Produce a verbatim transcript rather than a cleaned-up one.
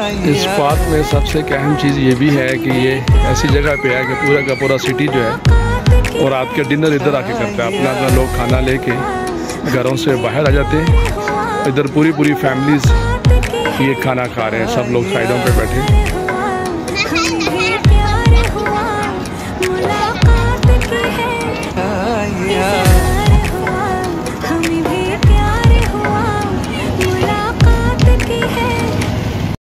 इस पार्क में सबसे अहम चीज़ ये भी है कि ये ऐसी जगह पे है कि पूरा का पूरा सिटी जो है और रात के डिनर इधर आके करता है। अपना अपना लोग खाना लेके घरों से बाहर आ जाते हैं। इधर पूरी पूरी फैमिलीज ये खाना खा रहे हैं, सब लोग साइडों पे बैठे। Yeah.